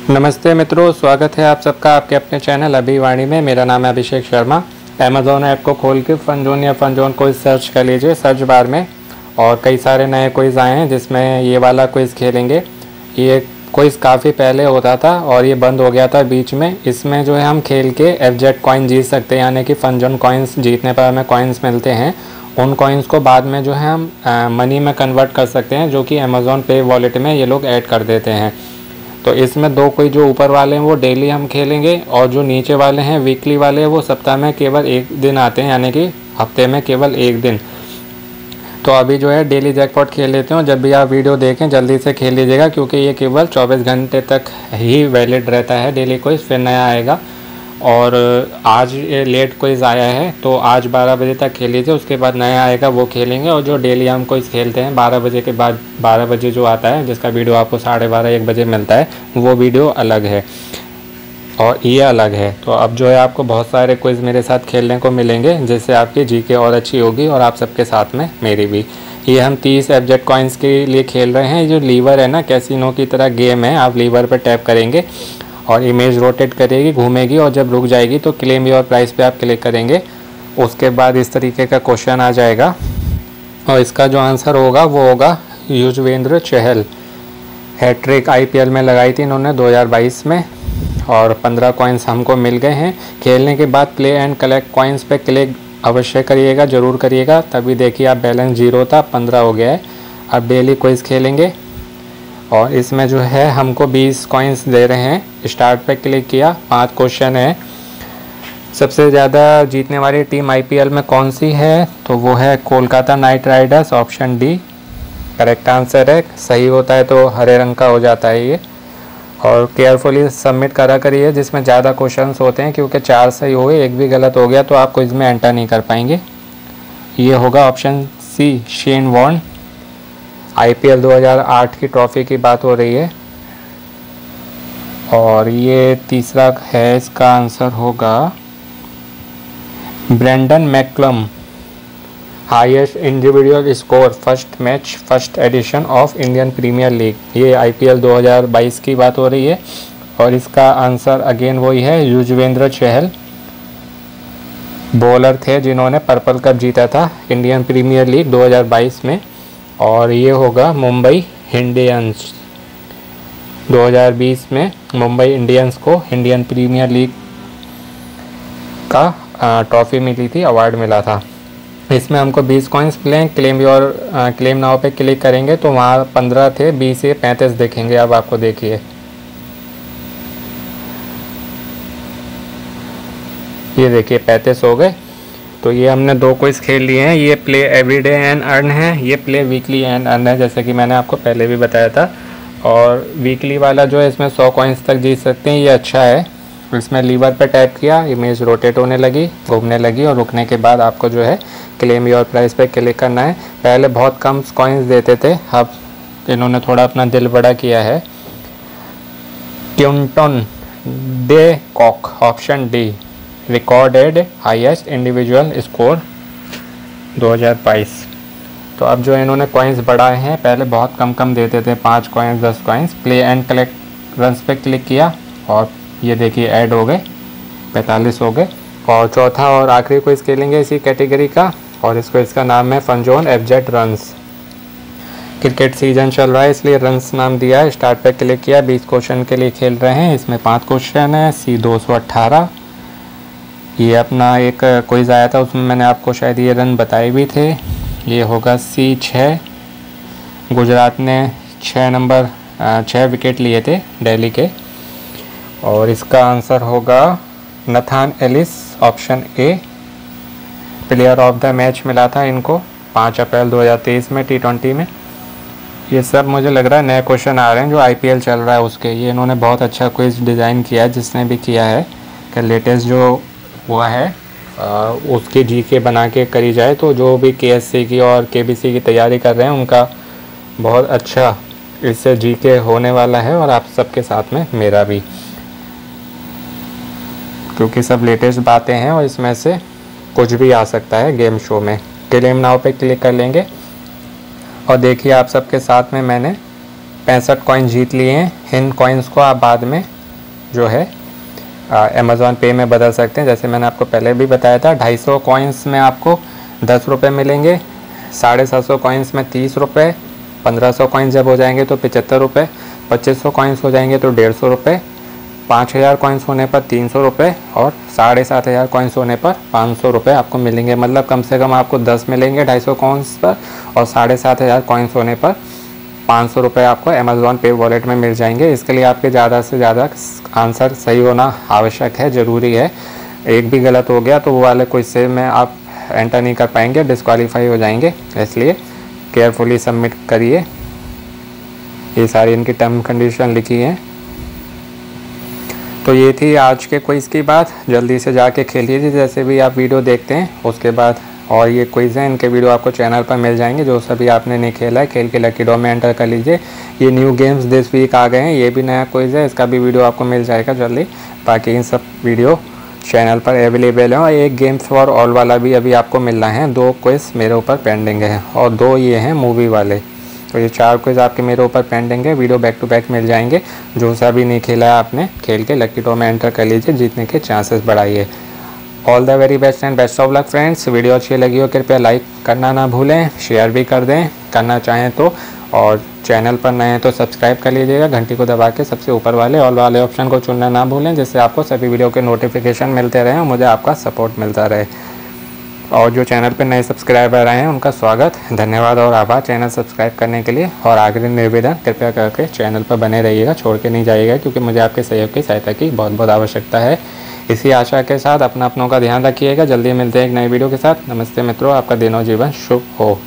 नमस्ते मित्रों, स्वागत है आप सबका आपके अपने चैनल अभिवाणी में। मेरा नाम है अभिषेक शर्मा। अमेज़ॉन ऐप को खोल के फन जोन या फन जोन क्विज सर्च कर लीजिए सर्च बार में, और कई सारे नए क्विज़ आए हैं जिसमें ये वाला क्विज़ खेलेंगे। ये क्विज़ काफ़ी पहले होता था और ये बंद हो गया था बीच में। इसमें जो है हम खेल के एफजेड कॉइन जीत सकते हैं, यानी कि फन जोन कॉइन्स जीतने पर हमें कॉइन्स मिलते हैं। उन कॉइन्स को बाद में जो है हम मनी में कन्वर्ट कर सकते हैं, जो कि अमेज़ॉन पे वॉलेट में ये लोग ऐड कर देते हैं। तो इसमें दो कोई जो ऊपर वाले हैं वो डेली हम खेलेंगे, और जो नीचे वाले हैं वीकली वाले हैं वो सप्ताह में केवल एक दिन आते हैं, यानी कि हफ्ते में केवल एक दिन। तो अभी जो है डेली जैकपॉट खेल लेते हैं। जब भी आप वीडियो देखें जल्दी से खेल लीजिएगा, क्योंकि ये केवल 24 घंटे तक ही वैलिड रहता है डेली क्विज़, फिर नया आएगा। और आज ये लेट क्विज़ आया है तो आज 12 बजे तक खेल लीजिए, उसके बाद नया आएगा वो खेलेंगे। और जो डेली हम क्विज़ खेलते हैं 12 बजे के बाद, 12 बजे जो आता है जिसका वीडियो आपको 12:30-1 बजे मिलता है, वो वीडियो अलग है और ये अलग है। तो अब जो है आपको बहुत सारे क्विज़ मेरे साथ खेलने को मिलेंगे, जिससे आपकी जीके और अच्छी होगी और आप सबके साथ में मेरी भी। ये हम 30 एफजेड कॉइन्स के लिए खेल रहे हैं। जो लीवर है ना, कैसीनो की तरह गेम है। आप लीवर पर टैप करेंगे और इमेज रोटेट करेगी, घूमेगी, और जब रुक जाएगी तो क्लेम योर प्राइस पे आप क्लिक करेंगे। उसके बाद इस तरीके का क्वेश्चन आ जाएगा और इसका जो आंसर होगा वो होगा युजवेंद्र चहल। हैट्रिक आईपीएल में लगाई थी इन्होंने 2022 में, और 15 कॉइन्स हमको मिल गए हैं। खेलने के बाद प्ले एंड कलेक्ट कॉइन्स पे क्लिक अवश्य करिएगा, ज़रूर करिएगा। तभी देखिए आप बैलेंस 0 था, 15 हो गया है। अब डेली क्विज़ खेलेंगे और इसमें जो है हमको 20 कॉइन्स दे रहे हैं। स्टार्ट पे क्लिक किया, 5 क्वेश्चन है। सबसे ज़्यादा जीतने वाली टीम आईपीएल में कौन सी है? तो वो है Kolkata Knight Riders, option D correct answer है। सही होता है तो हरे रंग का हो जाता है ये। और केयरफुली सबमिट करा करिए जिसमें ज़्यादा क्वेश्चंस होते हैं, क्योंकि 4 सही हो गए, एक भी गलत हो गया तो आप क्विज़ में एंटर नहीं कर पाएंगे। ये होगा option C, Shane Warne. IPL 2008 की ट्रॉफ़ी की बात हो रही है। और ये तीसरा है, इसका आंसर होगा Brendon McCullum. Highest individual score first match first edition of Indian Premier League. ये आईपीएल 2022 की बात हो रही है। और इसका आंसर अगेन वही है, युजवेंद्र चहल। बॉलर थे जिन्होंने पर्पल कप जीता था इंडियन प्रीमियर लीग 2022 में। और ये होगा मुंबई इंडियंस। 2020 में मुंबई इंडियंस को इंडियन प्रीमियर लीग का ट्रॉफ़ी मिली थी, अवार्ड मिला था। इसमें हमको 20 कॉइन्स मिले। क्लेम नाउ पे क्लिक करेंगे तो वहाँ 15 थे, 20 से 35 देखेंगे। अब आपको देखिए ये देखिए 35 हो गए। तो ये हमने 2 क्विज़ खेल लिए हैं। ये प्ले एवरीडे एंड अर्न है, ये प्ले वीकली एंड अर्न है, जैसे कि मैंने आपको पहले भी बताया था। और वीकली वाला जो है इसमें 100 कॉइन्स तक जीत सकते हैं, ये अच्छा है। इसमें लीवर पे टैप किया, इमेज रोटेट होने लगी, घूमने लगी, और रुकने के बाद आपको जो है क्लेम योर प्राइस पे क्लिक करना है। पहले बहुत कम कॉइन्स देते थे, अब इन्होंने थोड़ा अपना दिल बड़ा किया है। Quinton de Kock, option D recorded highest individual score 2022। तो अब जो इन्होंने कॉइन्स बढ़ाए हैं, पहले बहुत कम देते थे, 5 coins 10 coins. Play and collect runs पे क्लिक किया और ये देखिए ऐड हो गए, 45 हो गए। और चौथा और आखिरी क्विज़ खेलेंगे इसी कैटेगरी का, और इसका नाम है fun zone FZ runs. Cricket season चल रहा है इसलिए रन्स नाम दिया है। स्टार्ट पे क्लिक किया, 20 क्वेश्चन के लिए खेल रहे हैं। इसमें 5 क्वेश्चन है। सी 218 ये अपना एक क्विज़ आया था, उसमें मैंने आपको शायद ये रन बताए भी थे। ये होगा सी 6। गुजरात ने 6 विकेट लिए थे दिल्ली के। और इसका आंसर होगा Nathan Ellis, option A. Player of the match मिला था इनको 5 अप्रैल 2023 में T20 में। ये सब मुझे लग रहा है नए क्वेश्चन आ रहे हैं जो आईपीएल चल रहा है उसके। ये इन्होंने बहुत अच्छा क्विज़ डिज़ाइन किया है, जिसने भी किया है कि लेटेस्ट जो हुआ है उसकी जीके बना के करी जाए। तो जो भी केएससी की और केबीसी की तैयारी कर रहे हैं उनका बहुत अच्छा इससे जीके होने वाला है, और आप सबके साथ में मेरा भी, क्योंकि सब लेटेस्ट बातें हैं और इसमें से कुछ भी आ सकता है गेम शो में। क्लेम नाउ पे क्लिक कर लेंगे और देखिए आप सबके साथ में मैंने 65 कॉइन जीत लिए हैं। इन कॉइन्स को आप बाद में जो है अमेज़ॉन पे में बदल सकते हैं। जैसे मैंने आपको पहले भी बताया था, 250 कॉइन्स में आपको 10 रुपये मिलेंगे, 750 कॉइन्स में 30 रुपये, 1500 कॉइन्स जब हो जाएंगे तो 75 रुपये, 2500 कॉइन्स हो जाएंगे तो 150 रुपये, 5000 कॉइन्स होने पर 300 रुपये और 7500 कॉइन्स होने पर 500 रुपये आपको मिलेंगे। मतलब कम से कम आपको 10 मिलेंगे 250 कॉइन्स पर, और 7500 कॉइन्स होने पर 500 रुपये आपको अमेज़ॉन पे वॉलेट में मिल जाएंगे। इसके लिए आपके ज़्यादा से ज़्यादा आंसर सही होना आवश्यक है, ज़रूरी है। एक भी गलत हो गया तो वो वाले क्विज़ में आप एंटर नहीं कर पाएंगे, डिस्क्वालीफाई हो जाएंगे। इसलिए केयरफुली सबमिट करिए। ये सारी इनकी टर्म कंडीशन लिखी है। तो ये थी आज के क्विज़ की बात। जल्दी से जाके खेलिए जैसे भी आप वीडियो देखते हैं उसके बाद। और ये क्विज़ हैं, इनके वीडियो आपको चैनल पर मिल जाएंगे। जो सभी आपने नहीं खेला है, खेल के लकी ड्रॉ में एंटर कर लीजिए। ये न्यू गेम्स दिस वीक आ गए हैं, ये भी नया क्विज़ है, इसका भी वीडियो आपको मिल जाएगा जल्दी। बाकी इन सब वीडियो चैनल पर अवेलेबल है। और एक गेम्स फॉर ऑल वाला भी अभी आपको मिलना है। 2 क्विज़ मेरे ऊपर पेंडिंग है और 2 ये हैं मूवी वाले। तो ये 4 क्विज़ आपके मेरे ऊपर पेंडिंग है, वीडियो बैक टू बैक मिल जाएंगे। जो सा भी नहीं खेला है आपने, खेल के लकी ड्रॉ में एंटर कर लीजिए, जीतने के चांसेस बढ़ाइए। All the very best and best of luck friends. Video अच्छी लगी हो कृपया लाइक करना ना भूलें, शेयर भी कर दें करना चाहें तो, और चैनल पर नए हैं तो सब्सक्राइब कर लीजिएगा। घंटी को दबा के सबसे ऊपर वाले ऑल वाले ऑप्शन को चुनना ना भूलें, जिससे आपको सभी वीडियो के नोटिफिकेशन मिलते रहें और मुझे आपका सपोर्ट मिलता रहे। और जो चैनल पर नए सब्सक्राइबर आए हैं उनका स्वागत, धन्यवाद और आभार चैनल सब्सक्राइब करने के लिए। और आखिरी निवेदन, कृपया करके चैनल पर बने रहिएगा, छोड़ के नहीं जाइएगा, क्योंकि मुझे आपके सहयोग की सहायता की बहुत बहुत आवश्यकता है। इसी आशा के साथ अपनों का ध्यान रखिएगा। जल्दी मिलते हैं एक नई वीडियो के साथ। नमस्ते मित्रों, आपका दिन और जीवन शुभ हो।